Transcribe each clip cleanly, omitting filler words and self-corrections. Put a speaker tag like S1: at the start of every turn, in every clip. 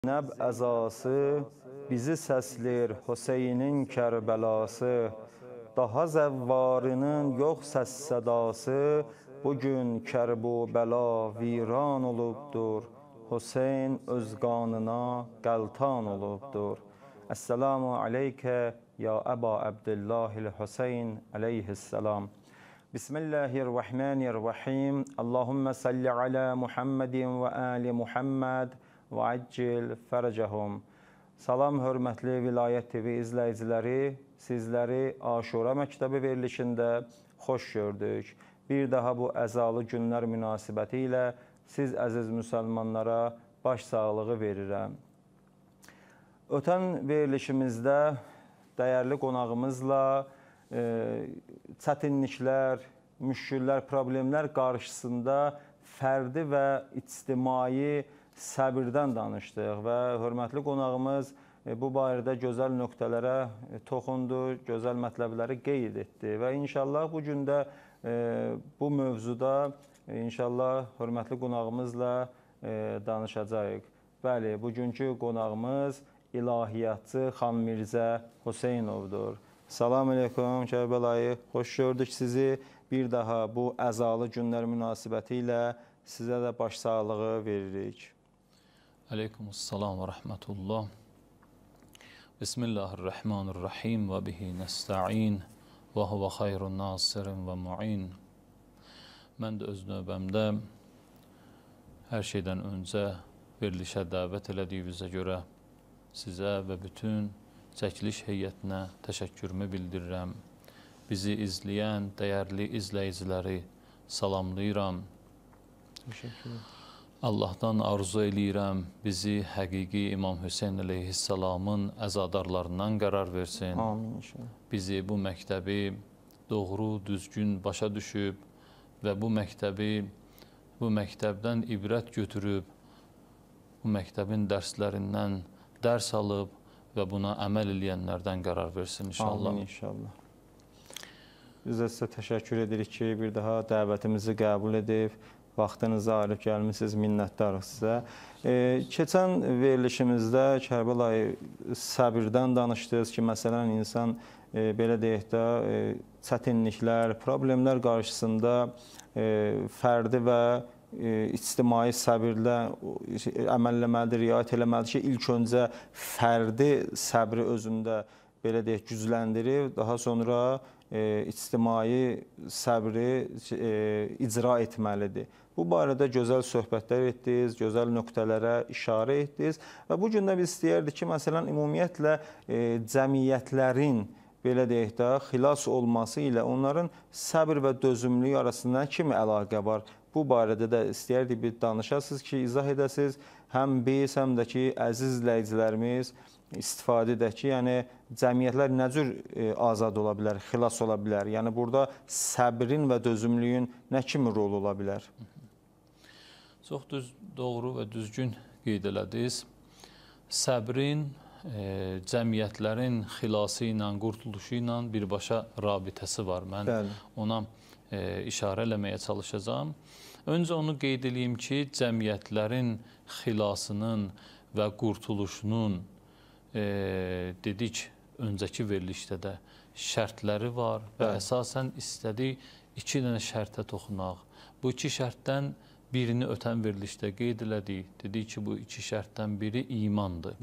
S1: Nəb əzası, bizi səslir Hüseynin Kərbəlası, daha zəvvarının yox səs sədası, bugün Kərbəla viran olubdur, Hüseyn öz qanına qəltan olubdur. Əssəlamu aleykə ya Əba Əbdillahil Hüseyn aleyhisselam. Bismillahirrahmanirrahim. Allahümme salli ala Muhammedin və ali Muhammed və əccil fərəcəhum. Salam, hörmətli Vilayət TV izləyiciləri, sizləri Aşura Məktəbi verilişində xoş gördük. Bir daha bu əzalı günlər münasibəti ilə siz əziz müsəlmanlara baş sağlığı verirəm. Ötən verilişimizdə dəyərli qonağımızla çətinliklər, müşküllər, problemlər qarşısında fərdi və ictimai səbirdən danışdıq və hörmətli qonağımız bu barədə gözəl nöqtələrə toxundu, gözəl mətləbləri qeyd etdi və inşallah bu gün də bu mövzuda inşallah hörmətli qonağımızla danışacağıq. Bəli, bugünkü qonağımız ilahiyyatçı Xan Mirzə Hüseynovdur. Salam aleyküm Kərbəlayı, xoş gördük sizi. Bir daha bu əzalı günlər münasibəti ilə sizə də baş sağlığı veririk.
S2: Aleykümüssalam və rəhmətullah. Bismillahirrahmanirrahim və bihi nəsta'in və huvə xayrun nasirin və mu'in. Mən də öz növbəmdə hər şeydən öncə verilişə dəvət elədiyinizə görə sizə və bütün çəkiliş heyətinə təşəkkürümü bildirirəm. Bizi izləyən dəyərli izləyiciləri salamlayıram.
S1: Təşəkkür ederim.
S2: Allahdan arzu eləyirəm, bizi həqiqi İmam Hüseyn əleyhissalamın əzadarlarından qərar versin.
S1: Amin inşallah.
S2: Bizi bu məktəbi doğru, düzgün başa düşüb və bu məktəbdən ibrət götürüb, bu məktəbin dərslərindən dərs alıb və buna əməl eləyənlərdən qərar versin inşallah.
S1: Amin inşallah. Biz də sizə təşəkkür edirik ki, bir daha dəvətimizi qəbul edib, vaxtınızı ayırıb gəlmişsiniz, minnətdarıq sizə. Keçən verilişimizdə Kərbəlayı səbirdən danışdınız ki, məsələn, insan belə deyək də çətinliklər, problemlər qarşısında fərdi və ictimai səbirlə əməlləməlidir, riayət eləməlidir ki, ilk öncə fərdi səbri özündə belə deyək gücləndirib, daha sonra ictimai səbri icra etməlidir. Bu barədə gözəl söhbətlər etdiniz, gözəl nöqtələrə işarə etdiniz və bu gün də biz istəyərdik ki, məsələn, ümumiyyətlə cəmiyyətlərin belə deyək də xilas olması ilə onların səbir və dözümlülük arasında kimi əlaqə var? Bu barədə də istəyərdik bir danışasınız ki, izah edəsiniz. Həm biz, həm də ki, əziz izləyicilərimiz istifadə edək ki, yəni cəmiyyətlər nə cür azad ola bilər, xilas ola bilər? Yəni burada səbrin və dözümlüyün nə kimi rol ola bilər?
S2: Çox doğru və düzgün qeyd elədiniz. Səbrin cəmiyyətlərin xilası ilə, qurtuluşu ilə birbaşa rabitəsi var. Mən ona işarə eləməyə çalışacağam. Öncə onu qeyd edeyim ki, cəmiyyətlərin xilasının və qurtuluşunun dedik öncəki verilişdə də şərtləri var və əsasən istədik iki dənə şərtə toxunaq. Bu iki şərtdən birini ötən verilişdə qeyd elədik. Dedik ki, bu iki şərtdən biri imandır.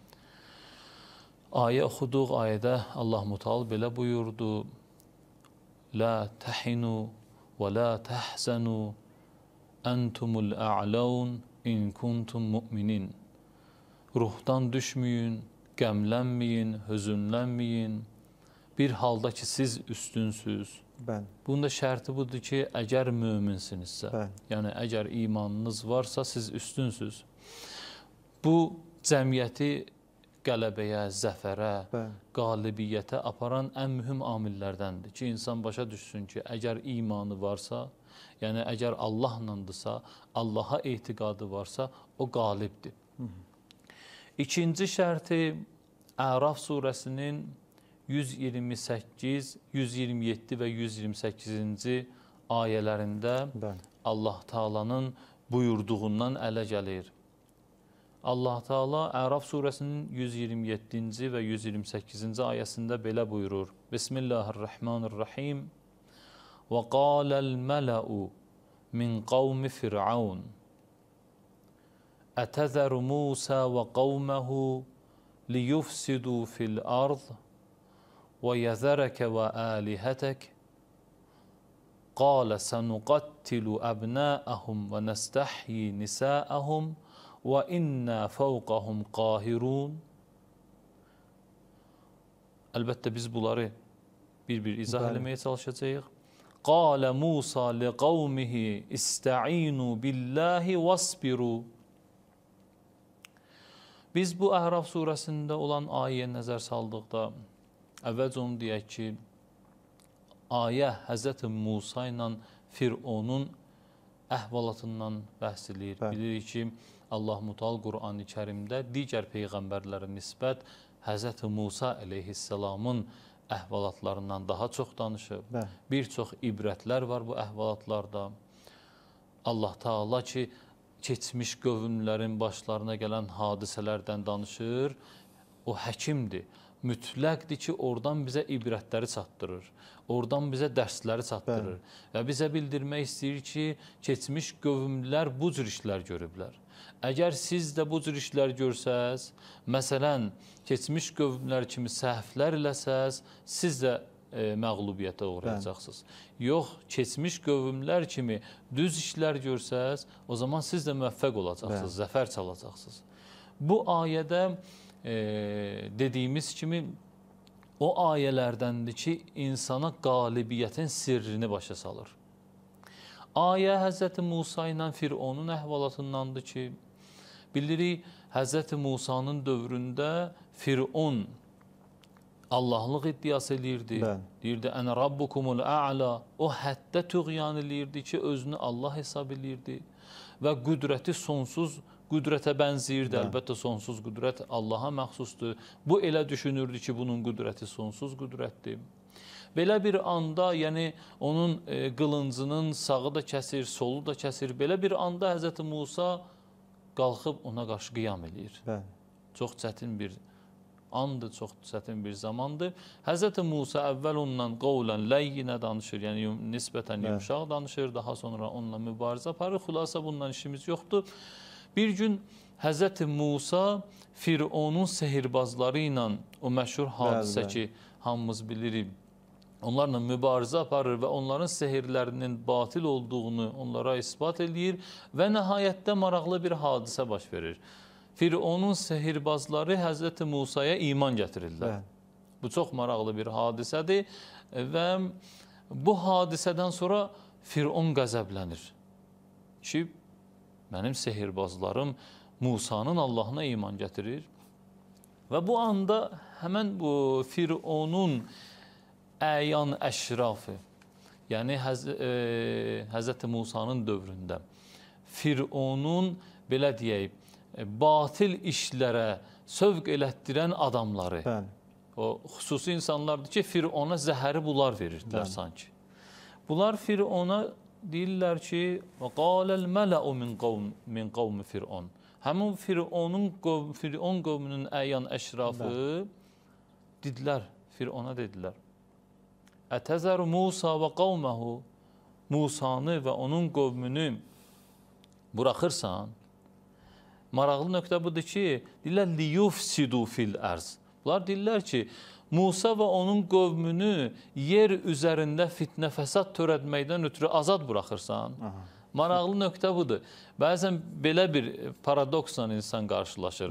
S2: Ayə oxuduq, ayədə Allah Müteal belə buyurdu: La tahinu və la tahzanu entumul a'laun in kuntum mu'minin. Ruhdan düşməyin, qəmlənməyin, hüzünlənməyin. Bir halda ki, siz üstünsüz. Bunun da şərti budur ki, əgər möminsinizsə, yəni əgər imanınız varsa, siz üstünsüz. Bu cəmiyyəti qələbəyə, zəfərə, qalibiyyətə aparan ən mühüm amillərdəndir ki, insan başa düşsün ki, əgər imanı varsa, yəni əgər Allahlandırsa, Allaha etiqadı varsa, o qalibdir. İkinci şərti Əraf surəsinin 128, 127 və 128-ci ayələrində Allah Taala'nın buyurduğundan ələ gəlir. Allah Teala Əraf surəsinin 127-ci və 128-ci ayəsində belə buyurur. Bismillahirrahmanirrahim. Və qaləl mələ'u min qavmi fir'aun. Ətəzəru Musa və qavməhu liyufsidu fil ard və yəzərəkə və əlihətək. Qalə sənuqattilu əbnəəhum və nəstəhyi nisəəhum və innə fəvqəhum qahirun. Əlbəttə biz bunları bir-bir izah eləməyə çalışacağıq. Qalə Musa li qavmihi istəinu billahi vasbiru. Biz bu Əraf surəsində olan ayəyə nəzər saldıqda, əvvəlcə onu deyək ki, ayə Həzrəti Musa ilə Fironun əhvalatından bəhs edir. Bilirik ki, Allah Mutal Qur'an-ı Kərimdə digər peyğəmbərlərə nisbət Həzrəti Musa əleyhissalamın əhvalatlarından daha çox danışıb. Bir çox ibrətlər var bu əhvalatlarda. Allah Teala ki, keçmiş qövmlərin başlarına gələn hadisələrdən danışır. O həkimdir. Mütləqdir ki, oradan bizə ibrətləri çatdırır. Oradan bizə dərsləri çatdırır. Və bizə bildirmək istəyir ki, keçmiş qövmlər bu cür işlər görüblər. Əgər siz də bu cür işlər görsəz, məsələn, keçmiş qövmlər kimi səhvlər eləsəz, siz də məğlubiyyətə uğrayacaqsınız. Yox, keçmiş qövmlər kimi düz işlər görsəz, o zaman siz də müvəffəq olacaqsınız, zəfər çalacaqsınız. Bu ayədə dediyimiz kimi o ayələrdəndir ki, insana qalibiyyətin sirrini başa salır. Ayə Həzrəti Musa ilə Fironun əhvalatındandır ki, bilirik Həzrəti Musanın dövründə Firon Allahlıq iddiası eləyirdi. Deyirdi, ənə rabbukumul a'la. O həddə tüğyan eləyirdi ki, özünü Allah hesab eləyirdi və qüdrəti sonsuz qüdrətə bənzəyirdi. Əlbəttə, sonsuz qüdrət Allaha məxsusdur. Bu elə düşünürdü ki, bunun qüdrəti sonsuz qüdrətdir. Belə bir anda, yəni onun qılıncının sağı da kəsir, solu da kəsir. Belə bir anda Həzrəti Musa qalxıb ona qarşı qiyam eləyir. Çox çətin bir andır, çox çətin bir zamandır. Həzrəti Musa əvvəl onunla qovlən, ləyyinə danışır, yəni nisbətən yumşaq danışır, daha sonra onunla mübarizə aparır. Xülasə bundan işimiz yoxdur. Bir gün Həzrəti Musa Fironun sehirbazları ilə o məşhur hadisə ki, hamımız bilirik, onlarla mübarizə aparır və onların sehirlərinin batil olduğunu onlara isbat edir və nəhayətdə maraqlı bir hadisə baş verir. Fironun sehirbazları Həzrəti Musaya iman gətirirlər. Bu çox maraqlı bir hadisədir və bu hadisədən sonra Firon qəzəblənir ki, mənim sehirbazlarım Musanın Allahına iman gətirir və bu anda həmən bu Fironun əyan əşrafı, yəni Həzrəti Musanın dövründə Fironun, belə deyək, batil işlərə sövq elətdirən adamları, o xüsusi insanlardır ki, Firona zəhəri bunlar verirdilər sanki. Bunlar Firona deyirlər ki, وَقَالَ الْمَلَأُ مِنْ قَوْمِ Firon. Həmin Firon qövmünün əyan əşrafı dedilər, Firona dedilər, Ətəzəru Musa və qavməhu, Musanı və onun qövmünü buraxırsan. Maraqlı nöqtə budur ki, deyirlər, liyufsidu fil ərz. Bunlar deyirlər ki, Musa və onun qövmünü yer üzərində fitnə fəsad törətməkdən ötürü azad buraxırsan. Maraqlı nöqtə budur. Bəzən belə bir paradoksla insan qarşılaşır.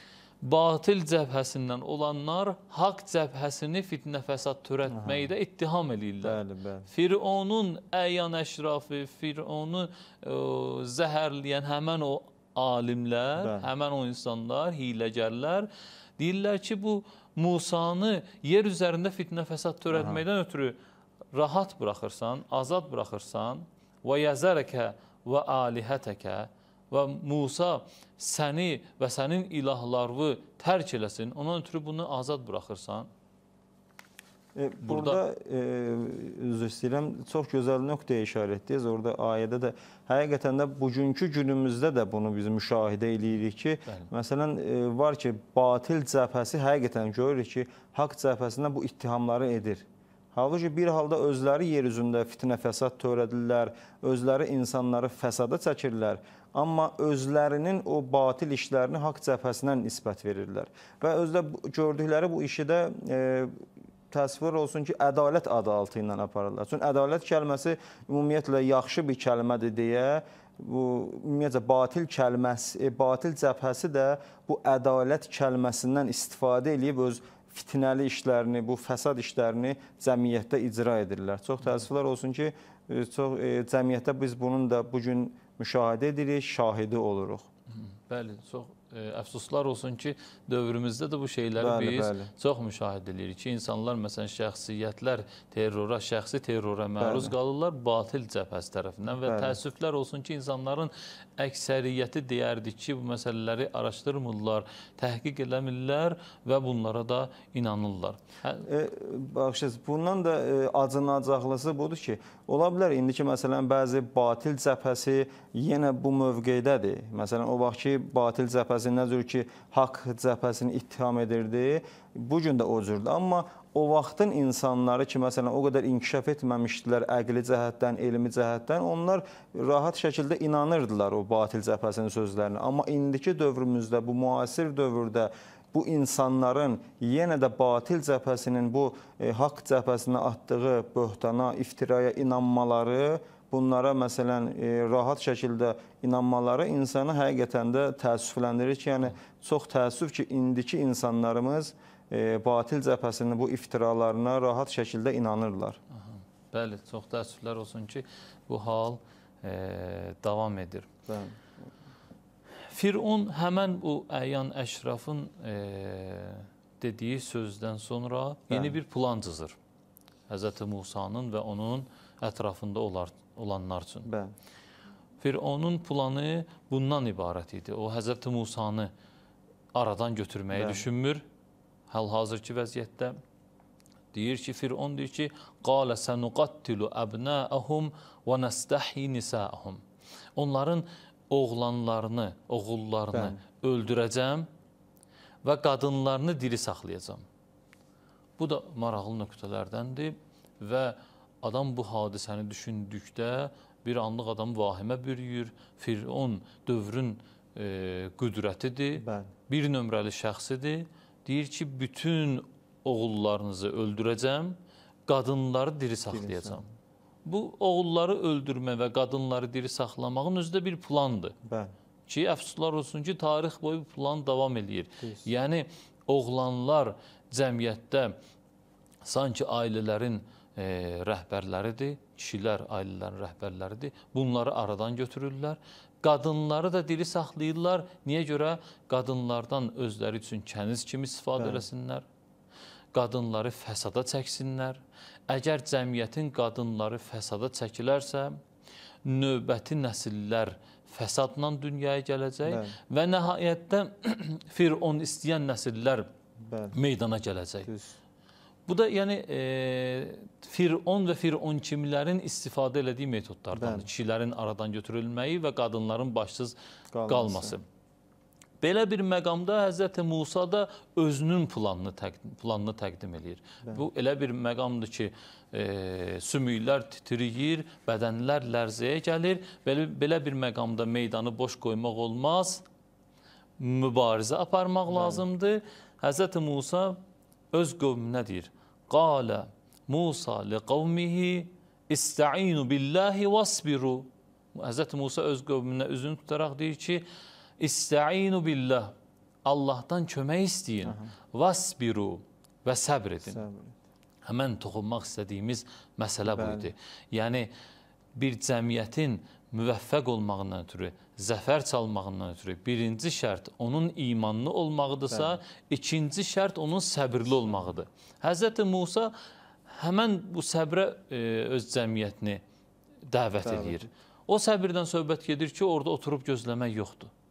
S2: Batil cəbhəsindən olanlar haqq cəbhəsini fitnə fəsad törətməkdə ittiham edirlər. Fironun əyan əşrafı, Fironu zəhərləyən həmən o alimlər, həmən o insanlar, hiləgərlər deyirlər ki, bu Musanı yer üzərində fitnə fəsad törətməkdən ötürü rahat buraxırsan, azad buraxırsan və yəzərəkə və alihətəkə və Musa səni və sənin ilahlarını tərk eləsin, ondan ötürü bunu azad buraxırsan.
S1: Burada üzr istəyirəm, çox gözəl nöqtəyə işarət etdiniz. Orada ayədə də həqiqətən də bugünkü günümüzdə də bunu biz müşahidə eləyirik ki, məsələn, var ki, batil cəbhəsi həqiqətən görürük ki, haqq cəbhəsində bu ittihamları edir. Halbuki bir halda özləri yer üzündə fitnə fəsad törədirlər, özləri insanları fəsada çəkirlər. Amma özlərinin o batil işlərini haqq cəbhəsindən nisbət verirlər. Və özdə gördükləri bu işi də təəssüflər olsun ki, ədalət adı altı ilə aparırlar. Çünki ədalət kəlməsi ümumiyyətlə yaxşı bir kəlmədir deyə, bu ümumiyyətlə batil cəbhəsi də bu ədalət kəlməsindən istifadə edib öz fitnəli işlərini, bu fəsad işlərini cəmiyyətdə icra edirlər. Çox təəssüflər olsun ki, cəmiyyətdə biz bunun da bugün müşahidə edirik, şahidi oluruq.
S2: Bəli, çox əfsuslar olsun ki, dövrümüzdə də bu şeyləri biz çox müşahidə edirik ki, insanlar, məsələn, şəxsiyyətlər şəxsi terrora məruz qalırlar batil cəbhəsi tərəfindən və təəssüflər olsun ki, insanların əksəriyyəti deyərdik ki, bu məsələləri araşdırmırlar, təhqiq eləmirlər və bunlara da inanırlar.
S1: Baxışınız, bundan da acınacaqlısı budur ki, ola bilər indi ki, məsələn, bəzi batil cəbhəsi yenə bu mövqeydədir. Məsələn, o vaxt ki, batil cəbhəsi nə cür ki, haqq cəbhəsini ittiham edirdi, bugün də o cürdür. Amma o vaxtın insanları ki, məsələn, o qədər inkişaf etməmişdilər əqli cəhətdən, elmi cəhətdən, onlar rahat şəkildə inanırdılar o batil cəbhəsinin sözlərinə. Amma indiki dövrümüzdə, bu müasir dövrdə bu insanların yenə də batil cəbhəsinin bu haqq cəbhəsinə atdığı böhtana, iftiraya inanmaları, bunlara məsələn rahat şəkildə inanmaları insanı həqiqətən də təəssüfləndirir ki, yəni çox təəssüf ki, indiki insanlarımız batil cəbhəsinin bu iftiralarına rahat şəkildə inanırlar.
S2: Bəli, çox təəssüflər olsun ki, bu hal davam edir.
S1: Bəli.
S2: Fir'un həmən bu Əyan Əşrafın dediyi sözdən sonra yeni bir plan cızır. Həzrəti Musanın və onun ətrafında olanlar üçün. Fir'onun planı bundan ibarət idi. O, Həzrəti Musanı aradan götürməyi düşünmür. Hal-hazırki vəziyyətdə deyir ki, Fir'on deyir ki, قَالَ سَنُقَتِّلُ أَبْنَاءَهُمْ وَنَسْتَحِي نِسَاءَهُمْ Onların oğullarını öldürəcəm və qadınlarını diri saxlayacam. Bu da maraqlı nöqtələrdəndir və adam bu hadisəni düşündükdə bir anlıq adam vahimə bürüyür. Fir'on dövrün qüdrətidir, bir nömrəli şəxsidir. Deyir ki, bütün oğullarınızı öldürəcəm, qadınları diri saxlayacam. Bu, oğulları öldürmə və qadınları diri saxlamağın özü də bir plandır. Ki, əfsuslar olsun ki, tarix boyu plan davam edir. Yəni, oğlanlar cəmiyyətdə sanki ailələrin rəhbərləridir, kişilər ailələrin rəhbərləridir. Bunları aradan götürürlər. Qadınları da diri saxlayırlar. Niyə görə? Qadınlardan özləri üçün kəniz kimi istifadə eləsinlər. Qadınları fəsada çəksinlər. Əgər cəmiyyətin qadınları fəsada çəkilərsə, növbəti nəsillər fəsadla dünyaya gələcək və nəhayətdə Fir'on istəyən nəsillər meydana gələcək. Bu da yəni Fir'on və Fir'on kimlərin istifadə elədiyi metodlardandır. Kişilərin aradan götürülməyi və qadınların başsız qalması. Belə bir məqamda Həzrəti Musa da özünün planını təqdim edir. Bu elə bir məqamdır ki, sümüklər titriyir, bədənlər lərzəyə gəlir. Belə bir məqamda meydanı boş qoymaq olmaz, mübarizə aparmaq lazımdır. Həzrəti Musa öz qövmünə deyir, Qalə Musa li qavmihi istəinu billahi vasbiru. Həzrəti Musa öz qövmünə üzünü tutaraq deyir ki, İstəinu billah, Allahdan kömək istəyin, vasbiru və səbr edin. Həmən toxunmaq istədiyimiz məsələ bu idi. Yəni, bir cəmiyyətin müvəffəq olmağından ötürü, zəfər çalmağından ötürü birinci şərt onun imanlı olmağıdırsa, ikinci şərt onun səbirli olmağıdır. Həzrəti Musa həmən bu səbrə öz cəmiyyətini dəvət edir. O səbirdən söhbət gedir ki, orada oturub gözləmək yoxdur.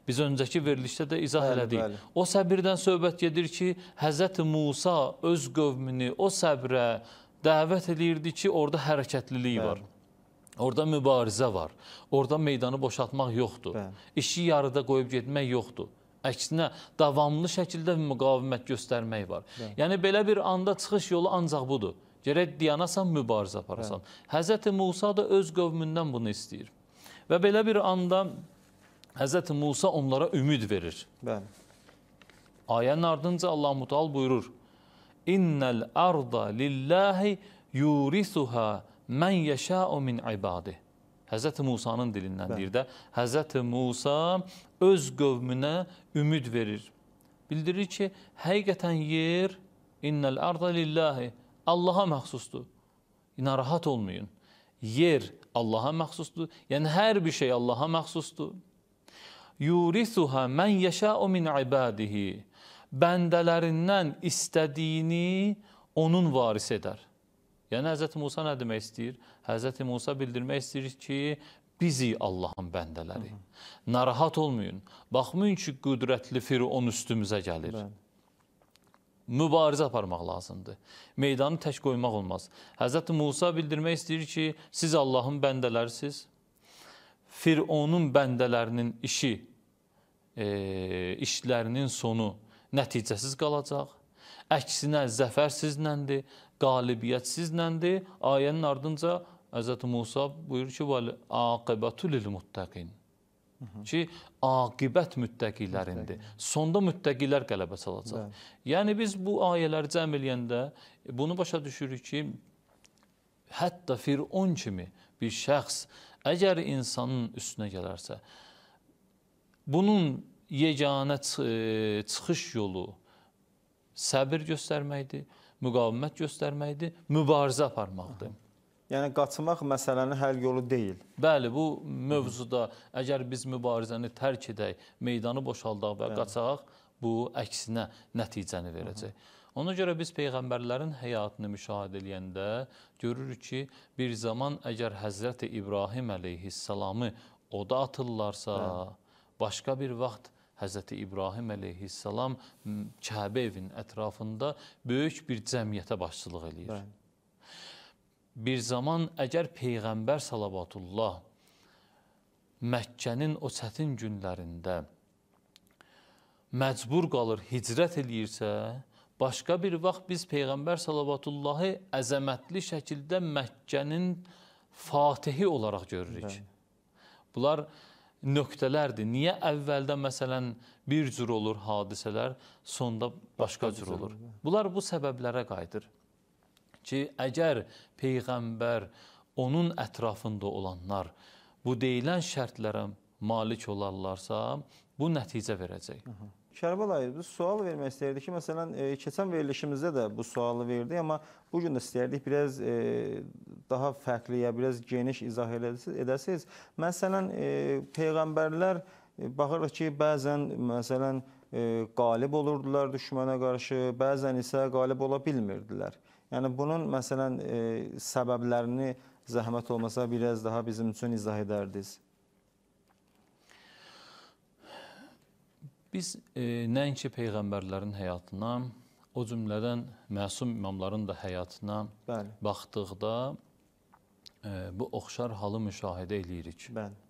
S2: Biz öncəki verilişdə də izah
S1: Bəli,
S2: elədik.
S1: bəli.
S2: O səbirdən söhbət gedir ki, Həzrəti Musa öz qövmünü o səbrə dəvət edirdi ki, orada hərəkətlilik var. Orada mübarizə var. Orada meydanı boşaltmaq yoxdur. İşi yarıda qoyub getmək yoxdur. Əksinə, davamlı şəkildə müqavimət göstərmək var. Yəni, belə bir anda çıxış yolu ancaq budur. Gərək dayanasan, mübarizə aparasan. Həzrəti Musa da öz qövmündən bunu istəyir. Və belə bir anda Həzrəti Musa onlara ümid verir. Ayənin ardınca Allah-u Teala buyurur: İnnəl arda lillahi yurisuha mən yəşəu min ibadih. Həzrəti Musanın dilindən deyir də, Həzrəti Musa öz qövmünə ümid verir. Bildirir ki, həqiqətən yer innəl arda lillahi Allaha məxsusdur. Narahat olmayın. Yer Allaha məxsusdur. Yəni, hər bir şey Allaha məxsusdur. Yurisuha mən yəşəu min ibadihi. Bəndələrindən istədiyini onun varis edər. Yəni, Həzrəti Musa nə demək istəyir? Həzrəti Musa bildirmək istəyir ki, bizi Allahın bəndələri. Narahat olmayın. Baxmayın ki, qüdrətli Firon üstümüzə gəlir. Mübarizə aparmaq lazımdır. Meydanı tək qoymaq olmaz. Həzrəti Musa bildirmək istəyir ki, siz Allahın bəndələrisiniz. Fironun bəndələrinin işlərinin sonu nəticəsiz qalacaq. Əksinə, zəfər siznəndir, qalibiyyət siznəndir. Ayənin ardınca Həzrəti Musa buyurur ki, "Aqibatu lil-muttaqin." Ki, aqibət müttəqilərindir. Sonda müttəqilər qələbə çalacaq. Yəni, biz bu ayələri cəm eləyəndə bunu başa düşürük ki, hətta Firon kimi bir şəxs əgər insanın üstünə gələrsə, bunun yeganə çıxış yolu səbir göstərməkdir, müqavimət göstərməkdir, mübarizə aparmaqdır.
S1: Yəni, qaçmaq məsələnin həll yolu deyil.
S2: Bəli, bu mövzuda əgər biz mübarizəni tərk edək, meydanı boşaldaq və qaçaq, bu əksinə nəticəni verəcək. Ona görə biz Peyğəmbərlərin həyatını müşahidə edəndə görürük ki, bir zaman əgər Həzrəti İbrahim əleyhissalamı oda atırlarsa, başqa bir vaxt Həzrəti İbrahim əleyhissalam Kəbə evinin ətrafında böyük bir cəmiyyətə başçılıq eləyir. Bir zaman əgər Peyğəmbər salavatullah Məkkənin o çətin günlərində məcbur qalır, hicrət eləyirsə, başqa bir vaxt biz Peyğəmbər salavatullahı əzəmətli şəkildə Məkkənin fatihi olaraq görürük. Bunlar nöqtələrdir. Niyə əvvəldə məsələn bir cür olur hadisələr, sonda başqa cür olur? Bunlar bu səbəblərə qayıdır ki, əgər Peyğəmbər, onun ətrafında olanlar bu deyilən şərtlərə malik olarlarsa, bu nəticə verəcək.
S1: Kərbəlayı, biz sual vermək istəyirdik ki, məsələn, keçən verilişimizdə də bu sualı verdik, amma bugün də istəyirdik biraz daha fərqli, ya biraz geniş izah edəsiniz. Məsələn, Peyğəmbərlər baxırıq ki, bəzən, məsələn, qalib olurdular düşmənə qarşı, bəzən isə qalib ola bilmirdilər. Yəni, bunun, məsələn, səbəblərini zəhmət olmasa biraz daha bizim üçün izah edərdiniz.
S2: Biz nəinki Peyğəmbərlərin həyatına, o cümlədən məsum imamların da həyatına baxdıqda bu oxşar halı müşahidə eləyirik.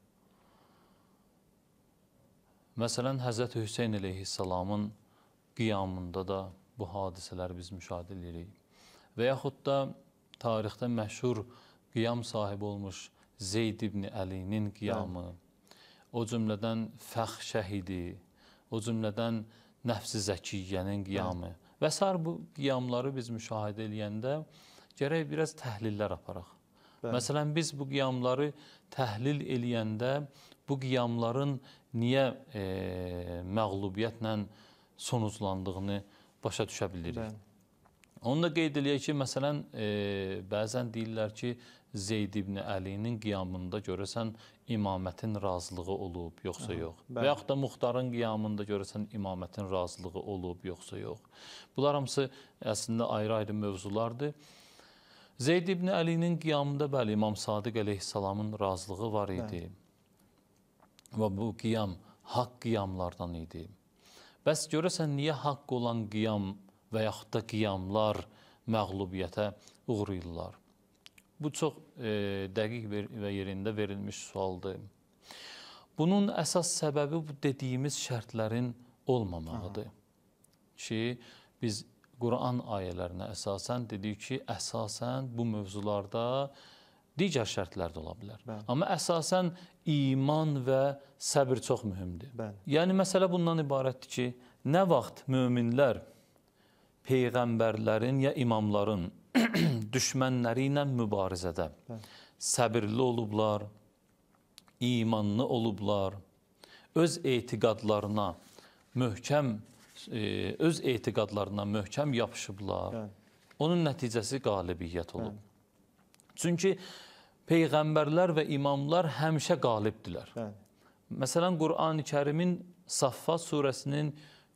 S2: Məsələn, Həzrəti Hüseyn əleyhissalamın qiyamında da bu hadisələri biz müşahidə eləyirik. Və yaxud da tarixdə məşhur qiyam sahibi olmuş Zeyd ibn Əlinin qiyamı, o cümlədən Fəx şəhidi, o cümlədən Nəfs-i Zəkiyyənin qiyamı və sair bu qiyamları biz müşahidə eləyəndə gərək biraz təhlillər aparaq. Məsələn, biz bu qiyamları təhlil eləyəndə bu qiyamların niyə məğlubiyyətlə sonuclandığını başa düşə bilirik. Onu da qeyd eləyək ki, məsələn, bəzən deyirlər ki, Zeyd ibn Əlinin qiyamında görəsən imamətin razılığı olub, yoxsa yox. Və yaxud da Muxtarın qiyamında görəsən imamətin razılığı olub, yoxsa yox. Bunlar hamısı əslində ayrı-ayrı mövzulardır. Zeyd ibn Əlinin qiyamında bəli, İmam Sadiq əleyhissalamın razılığı var idi. Və bu qiyam haqq qiyamlardan idi. Bəs görəsən niyə haqq olan qiyam və yaxud da qiyamlar məğlubiyyətə uğrayırlar? Bu çox dəqiq və yerində verilmiş sualdır. Bunun əsas səbəbi bu dediyimiz şərtlərin olmamağıdır. Ki, biz Quran ayələrinə əsasən dedik ki, əsasən bu mövzularda digər şərtlər də ola bilər.
S1: Bəli.
S2: Amma əsasən iman və səbir çox mühümdür.
S1: Bəli.
S2: Yəni, məsələ bundan ibarətdir ki, nə vaxt möminlər peyğəmbərlərin ya imamların düşmənləri ilə mübarizədə səbirli olublar, imanlı olublar, öz etiqadlarına möhkəm yapışıblar. Onun nəticəsi qalibiyyət olub. Çünki peyğəmbərlər və imamlar həmişə qalibdirlər. Məsələn, Qur'an-ı Kərimin Saffat surəsinin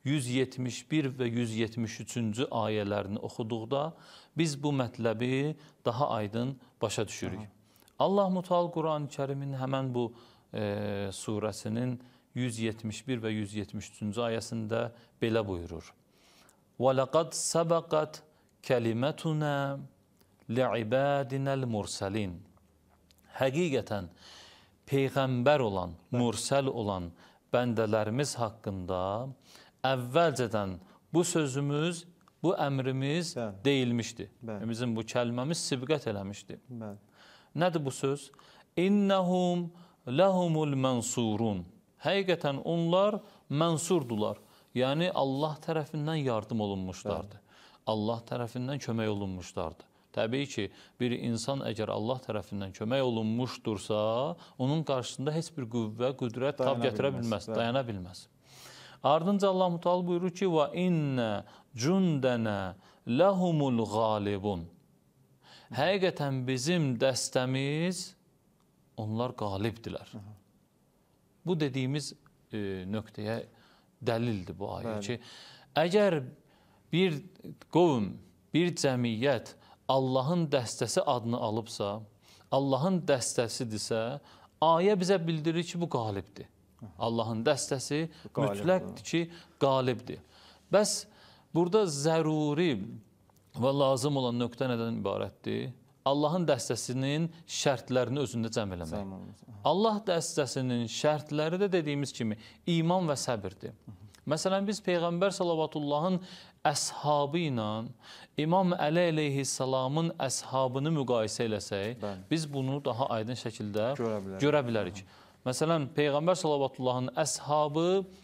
S2: 171 və 173-cü ayələrini oxuduqda biz bu mətləbi daha aydın başa düşürük. Allah Müteal Qur'an-ı Kərimin həmən bu surəsinin 171 və 173-cü ayəsində belə buyurur. وَلَقَدْ سَبَقَتْ كَلِمَتُنَا لِعِبَادِنَا الْمُرْسَلِينَ Həqiqətən peyğəmbər olan, mürsəl olan bəndələrimiz haqqında əvvəlcədən bu sözümüz, bu əmrimiz deyilmişdi. Bizim bu kəlməmiz sibqət eləmişdi. Nədir bu söz? İnnəhum ləhumul mənsurun. Həqiqətən onlar mənsurdular. Yəni Allah tərəfindən yardım olunmuşlardı. Allah tərəfindən kömək olunmuşlardı. Təbii ki, bir insan əgər Allah tərəfindən kömək olunmuşdursa, onun qarşısında heç bir qüvvə, qüdrət tab gətirə bilməz, dayana bilməz. Ardınca Allah Müteal buyurur ki, və innə cündənə ləhumul qalibun. Həqiqətən bizim dəstəmiz, onlar qalibdilər. Bu dediyimiz nöqtəyə dəlildir bu ayə ki, əgər bir qovm, bir cəmiyyət Allahın dəstəsi adını alıbsa, Allahın dəstəsidirsə, ayə bizə bildirir ki, bu qalibdir. Allahın dəstəsi mütləqdir ki, qalibdir. Bəs burada zəruri və lazım olan nöqtə nədən ibarətdir? Allahın dəstəsinin şərtlərini özündə cəm eləmək. Allah dəstəsinin şərtləri də dediyimiz kimi iman və səbirdir. Məsələn, biz Peyğəmbər sallavatullahın əshabı ilə İmam Əli əleyhissalamın əshabını müqayisə eləsək, biz bunu daha aydın şəkildə görə bilərik. Məsələn, Peyğəmbər sallavatullahın əshabı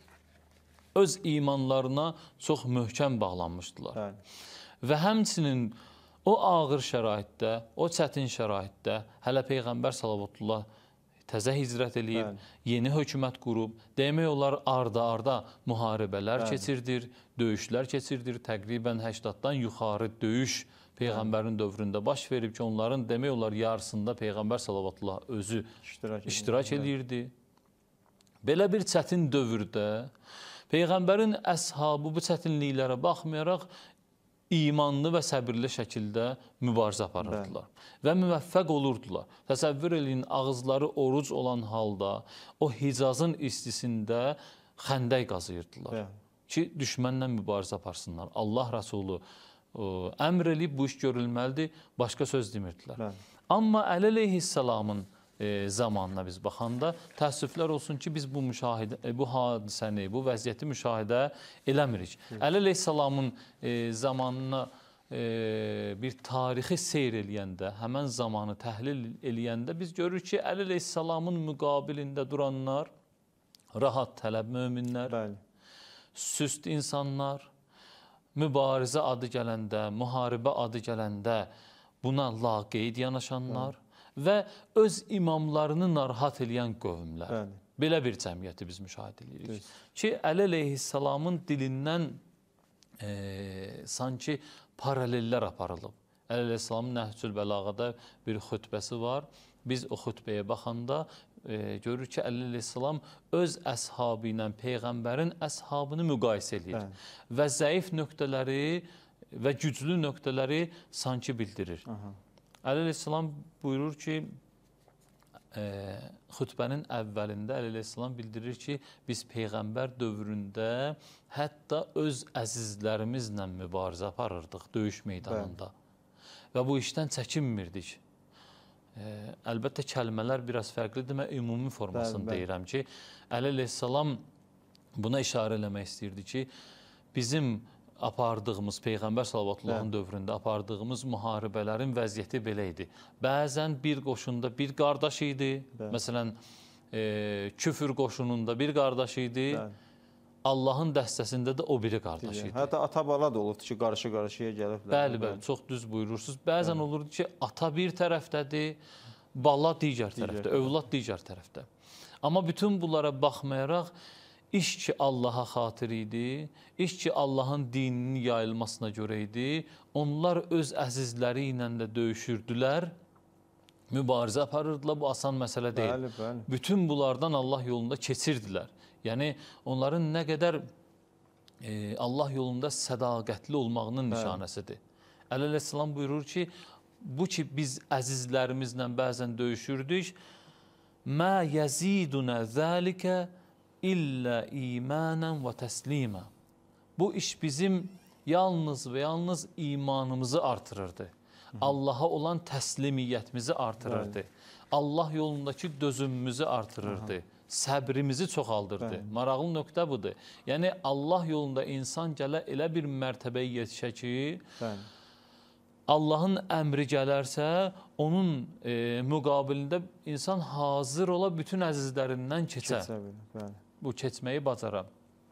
S2: öz imanlarına çox möhkəm bağlanmışdılar. Və həmçinin o ağır şəraitdə, o çətin şəraitdə hələ Peyğəmbər sallallahu təzə hicrət eləyib, yeni hökumət qurub, demək olar arda-arda müharibələr keçirdir, döyüşlər keçirdir. Təqribən 80-dan yuxarı döyüş Peyğəmbərin dövründə baş verib ki, onların demək olar yarısında Peyğəmbər sallallahu özü iştirak eləyirdi. Belə bir çətin dövrdə Peyğəmbərin əshabı bu çətinliklərə baxmayaraq imanlı və səbirli şəkildə mübarizə aparırdılar və müvəffəq olurdular. Təsəvvür eləyin, ağızları oruc olan halda o Hicazın istisində xəndək qazıyırdılar ki, düşmənlə mübarizə aparsınlar. Allah Rəsulü əmr eləyib bu iş görülməlidir, başqa söz demirdilər. Amma Əli əleyhissalamın zamanına biz baxanda təəssüflər olsun ki, biz bu hadisəni, bu vəziyyəti müşahidə eləmirik. Əli əleyhissalamın zamanına bir tarixi seyr eləyəndə, həmən zamanı təhlil eləyəndə biz görürük ki, Əli əleyhissalamın müqabilində duranlar rahat tələb möminlər, süst insanlar, mübarizə adı gələndə, müharibə adı gələndə buna laqeyd yanaşanlar və öz imamlarını narahat eləyən qövmlər. Belə bir cəmiyyəti biz müşahidə edirik. Ki, Əli əleyhissalamın dilindən sanki paralellər aparılıb. Əli əleyhissalamın Nəhcül Bəlağada bir xütbəsi var. Biz o xütbəyə baxanda görürük ki, Əli əleyhissalam öz əshabı ilə Peyğəmbərin əshabını müqayisə edir və zəif nöqtələri və güclü nöqtələri sanki bildirir. Əli əleyhissalam buyurur ki, xütbənin əvvəlində Əleyhisselam bildirir ki, biz Peyğəmbər dövründə hətta öz əzizlərimizlə mübarizə aparırdıq döyüş meydanında. Və bu işdən çəkinmirdik. Əlbəttə, kəlmələr biraz fərqlidir. Mən ümumi formasını deyirəm ki, Əleyhisselam buna işarə eləmək istəyirdi ki, bizim apardığımız, Peyğəmbər sallallahu dövründə apardığımız müharibələrin vəziyyəti belə idi. Bəzən bir qoşunda bir qardaş idi. Məsələn, küfür qoşununda bir qardaş idi. Allahın dəstəsində də o biri qardaş idi.
S1: Hətta ata-bala da olurdu ki, qarşı-qarşıya gəliblər.
S2: Bəli, çox düz buyurursunuz. Bəzən olurdu ki, ata bir tərəfdədir, bala digər tərəfdə, övlad digər tərəfdə. Amma bütün bunlara baxmayaraq, İş ki Allaha xatir idi, iş ki Allahın dininin yayılmasına görə idi, onlar öz əzizləri ilə də döyüşürdülər, mübarizə aparırdılar, bu asan məsələ deyil. Bütün bunlardan Allah yolunda keçirdilər. Yəni, onların nə qədər Allah yolunda sədaqətli olmağının nişanəsidir. Əleyhisselam buyurur ki, bu ki biz əzizlərimizlə bəzən döyüşürdük, mə yəzidunə zəlikə İllə imanən və təslimə. Bu iş bizim yalnız və yalnız imanımızı artırırdı. Allaha olan təslimiyyətimizi artırırdı. Allah yolundakı dözümümüzü artırırdı. Səbrimizi çoxaldırdı. Maraqlı nöqtə budur. Yəni, Allah yolunda insan gələ elə bir mərtəbəyə yetişə ki, Allahın əmri gələrsə, onun müqabilində insan hazır ola bütün əzizlərindən keçə. Bu keçməyi bacara.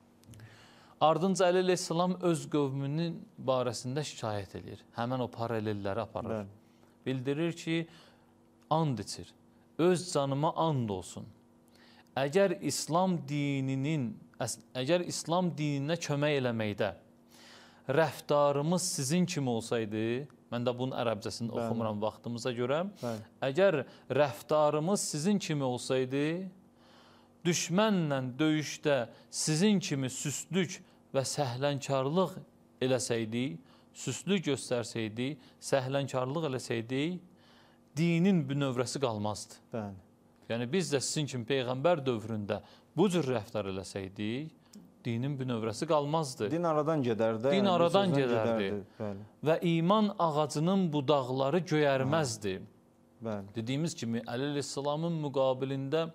S2: Ardınca Əleyhisselam öz qövmünün barəsində şikayət edir. Həmən o paralelləri aparır. Bildirir ki, and içir. Öz canıma and olsun. Əgər İslam dininə kömək eləməkdə rəftarımız sizin kimi olsaydı, mən də bunun ərəbcəsini oxumuram vaxtımıza görə, əgər rəftarımız sizin kimi olsaydı, düşmənlə döyüşdə sizin kimi süstlük və səhlənkarlıq eləsəydik, süstlük göstərsəydik, səhlənkarlıq eləsəydik, dinin bünövrəsi qalmazdı. Yəni, biz də sizin kimi Peyğəmbər dövründə bu cür rəftar eləsəydik, dinin bünövrəsi qalmazdı.
S1: Din aradan gedərdi.
S2: Din aradan gedərdi. Və iman ağacının budaqları göyərməzdi. Dediyimiz kimi, Əleyhisselamın müqabilində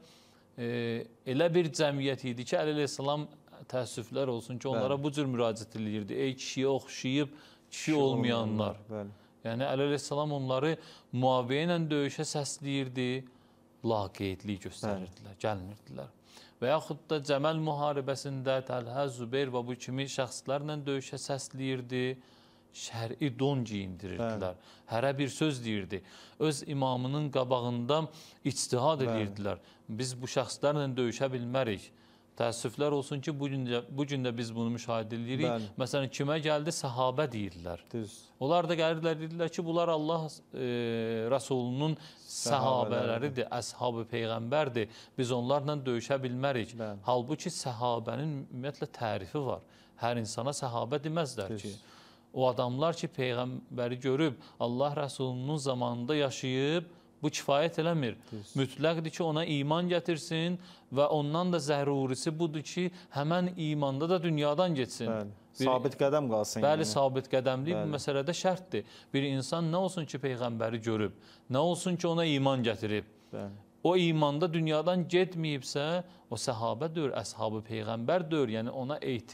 S2: elə bir cəmiyyət idi ki, Əleyhisselam təəssüflər olsun ki, onlara bu cür müraciət edirdi. Ey kişiyə oxşayıb, kişi olmayanlar. Yəni, Əleyhisselam onları Muaviyə ilə döyüşə səsləyirdi, laqeydlik göstərirdilər, gəlmirdilər. Və yaxud da Cəməl müharibəsində Təlhə, Zübeyir və bu kimi şəxslərlə döyüşə səsləyirdi, şəri don giyindirirdilər, hərə bir söz deyirdi. Öz imamının qabağında ictihad edirdilər. Biz bu şəxslərlə döyüşə bilmərik. Təəssüflər olsun ki, bu gün də biz bunu müşahidə edirik. Məsələn, kimə gəldi? Səhabə deyirlər. Onlar da gəlirlər, deyirlər ki, bunlar Allah Rəsulunun səhabələridir, əshab-ı Peyğəmbərdir. Biz onlarla döyüşə bilmərik. Halbuki səhabənin ümumiyyətlə tərifi var. Hər insana səhabə deməzlər ki. O adamlar ki, Peyğəmbəri görüb, Allah Rəsulunun zamanında yaşayıb, bu kifayət eləmir. Mütləqdir ki, ona iman gətirsin və ondan da zərurisi budur ki, həmən imanda da dünyadan geçsin.
S1: Sabit qədəm qalsın.
S2: Bəli, sabit qədəmlik bu məsələdə şərtdir. Bir insan nə olsun ki, Peyğəmbəri görüb, nə olsun ki, ona iman gətirib. O imanda dünyadan getməyibsə, o səhabə deyir, əshab-ı Peyğəmbər deyir, yəni ona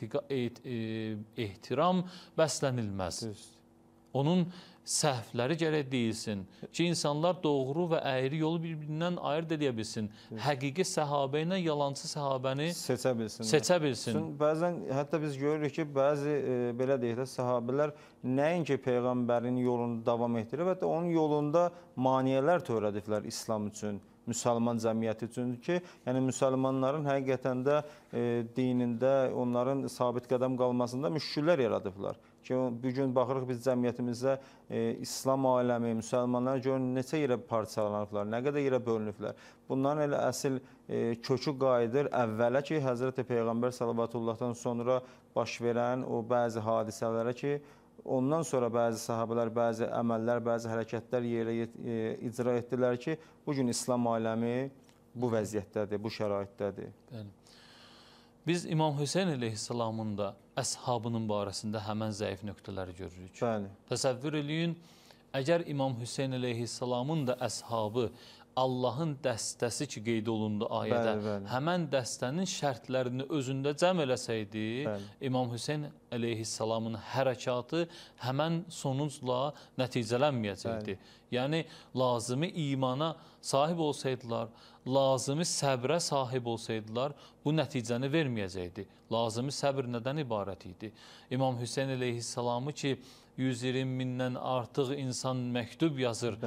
S2: ehtiram bəslənilməz. Onun səhvləri gərək deyilsin ki, insanlar doğru və əyri yolu bir-birindən ayırt edə bilsin. Həqiqi səhabə ilə yalancı səhabəni seçə bilsin.
S1: Bəzən hətta biz görürük ki, bəzi belə deyək də səhabələr nəinki Peyğəmbərin yolunu davam etdirir, hətta onun yolunda maneələr törədiblər İslam üçün, müsəlman cəmiyyəti üçün ki, yəni müsəlmanların həqiqətən də dinində onların sabit qədəm qalmasında müşküllər yaradıblar. Ki, bugün baxırıq biz cəmiyyətimizdə İslam aləmi, müsəlmanlar görün neçə yerə parçalanıblar, nə qədər yerə bölünüblər. Bunların elə əsl kökü qayıdır əvvələ ki, Həzrəti Peyğəmbər sallallahu sonra baş verən o bəzi hadisələrə ki, ondan sonra bəzi sahabələr, bəzi əməllər, bəzi hərəkətlər icra etdilər ki, bugün İslam aləmi bu vəziyyətdədir, bu şəraitdədir.
S2: Bəli. Biz İmam Hüseyn əleyhissalamın da əshabının barəsində həmən zəif nöqtələri görürük.
S1: Bəli.
S2: Təsəvvür eləyin, əgər İmam Hüseyn əleyhissalamın da əshabı Allahın dəstəsi ki, qeyd olundu ayədə, həmən dəstənin şərtlərini özündə cəm eləsəydi, İmam Hüseyn əleyhissalamın hərəkatı həmən sonucla nəticələnməyəcəkdi. Yəni, lazımi imana sahib olsaydılar, lazımi səbrə sahib olsaydılar, bu nəticəni verməyəcəkdi. Lazımi səbr nədən ibarət idi? İmam Hüseyn əleyhissalamı ki, 120 mindən artıq insan məktub yazır,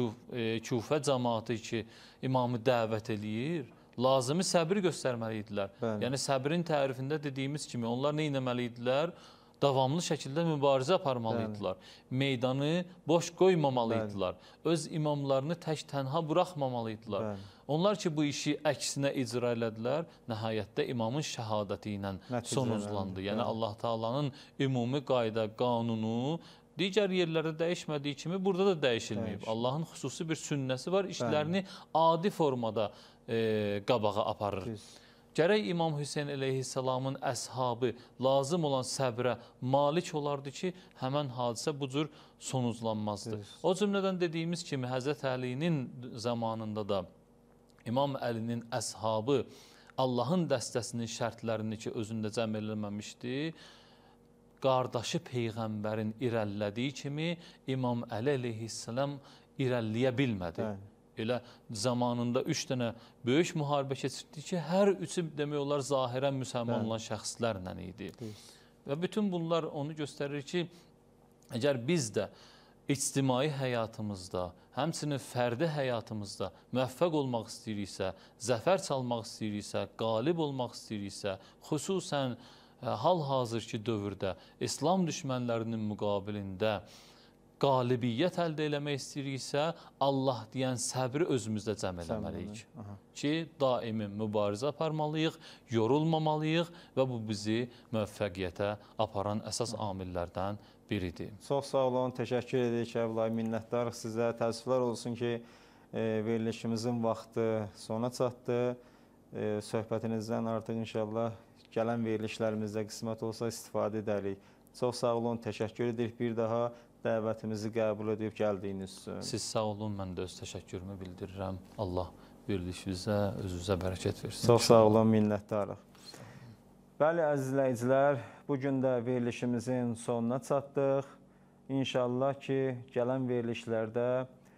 S2: Küfə cəmaatı ki, imamı dəvət eləyir, lazımi səbir göstərməliydilər. Yəni, səbrin tərifində dediyimiz kimi, onlar nə etməliydilər? Davamlı şəkildə mübarizə aparmalıydılar. Meydanı boş qoymamalıydılar. Öz imamlarını tək tənha buraxmamalıydılar. Onlar ki, bu işi əksinə icra elədilər, nəhayətdə imamın şəhadəti ilə sonuclandı. Yəni, Allah Taala'nın ümumi qayda, qanunu digər yerlərdə dəyişmədiyi kimi burada da dəyişilməyib. Allahın xüsusi bir sünnəsi var, işlərini adi formada qabağa aparır. Gərək İmam Hüseyn əleyhissalamın əshabı lazım olan səbrə malik olardı ki, həmən hadisə bu cür sonuclanmazdı. O cümlədən dediyimiz kimi, Həzrət Əlinin zamanında da İmam Əlinin əshabı Allahın dəstəsinin şərtlərini ki, özündə cəm eləməmişdi, qardaşı Peyğəmbərin irəlilədiyi kimi İmam Əli əleyhissalam irəliləyə bilmədi. Elə zamanında 3 dənə böyük müharibə keçirdi ki, hər üçü demək olar zahirən müsəlman olan şəxslərlə idi. Və bütün bunlar onu göstərir ki, əgər biz də ictimai həyatımızda, həmçinin fərdi həyatımızda müvəffəq olmaq istəyiriksə, zəfər çalmaq istəyiriksə, qalib olmaq istəyiriksə, xüsusən hal-hazırki dövrdə İslam düşmənlərinin müqabilində qalibiyyət əldə eləmək istəyiriksə, Allah deyən səbri özümüzdə cəm eləməliyik. Ki, daimi mübarizə aparmalıyıq, yorulmamalıyıq və bu bizi müvəffəqiyyətə aparan əsas amillərdən biridir.
S1: Çox sağ olun, təşəkkür edirik Əbulay, minnətdarıq sizə. Təəssüflər olsun ki, verilişimizin vaxtı sona çatdı. Söhbətinizdən artıq inşallah gələn verilişlərimizdə qismət olsa istifadə edərik. Çox sağ olun, təşəkkür edirik bir daha. Dəvətimizi qəbul edib gəldiyiniz üçün.
S2: Siz sağ olun, mən də öz təşəkkürümü bildirirəm. Allah verilişinizə, özünüzə bərəkət versin.
S1: Çox sağ olun, minnətdarıq. Bəli, əziz izləyicilər, bugün də verilişimizin sonuna çatdıq. İnşallah ki, gələn verilişlərdə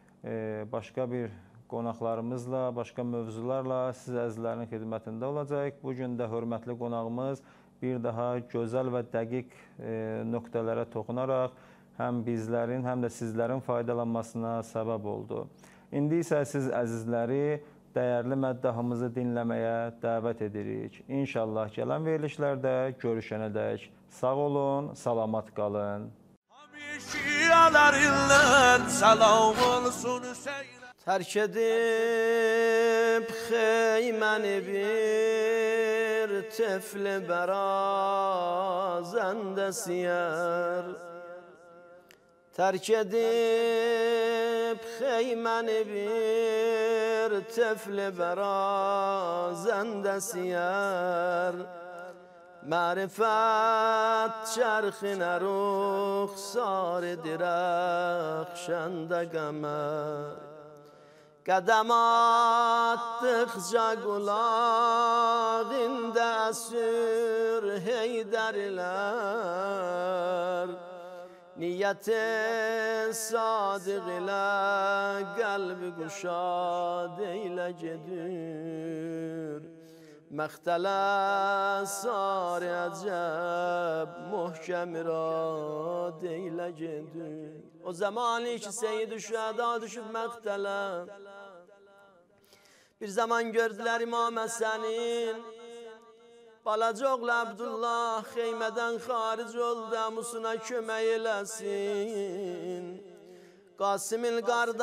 S1: başqa bir qonaqlarımızla, başqa mövzularla siz əzizlərin xidmətində olacaq. Bugün də hörmətli qonağımız bir daha gözəl və dəqiq nöqtələrə toxunaraq həm bizlərin, həm də sizlərin faydalanmasına səbəb oldu. İndi isə siz əzizləri dəyərli məddahımızı dinləməyə dəvət edirik. İnşallah gələn verilişlərdə görüşənədək sağ olun, salamat qalın.
S3: Tərk edib xeyməni bir tefli bərazəndə siyər. Tərk edib xeyməni bir tefli bərazəndə siyər. Mərifət çərxinə ruxsar dirəxşəndə qəmər. Qədəm atdıqca qulağında əsür heydərlər. Niyyəti sadiq ilə qəlbi quşad eylə gedir. Məxtələ sar əcəb muhkəm irad eylə gedir. O zamanı ki Seyyid-i Şühəda düşüb məxtələ, bir zaman gördülər İmam Həsənin balaca oğlu Abdullah xeymədən xaric oldu, əmusuna kömək eləsin. Qasım'ın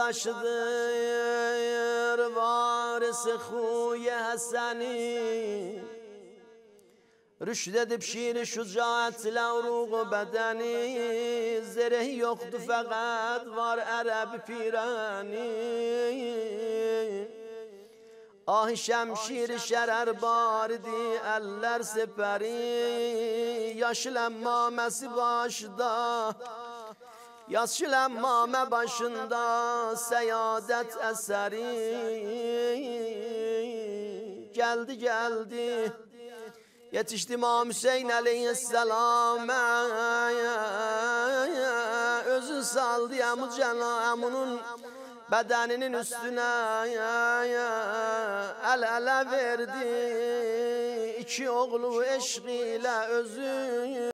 S3: qardaşıdır, varisi xuy Həsəni. Rüşd edip şiiri şücaatla uruğu bedeni, zerehi yoktu fakat var Arap pirani. Ah şemşir şerer baridi, eller seperi, yaşıl emmamesi başda, yaşıl emmame başında, seyadet eseri. Geldi geldi, yetişti İmam Hüseyin aleyhisselama, özü saldı Ebu Cenam'ın bedeninin üstüne, el ele verdi iki oğlu eşkıyla özü.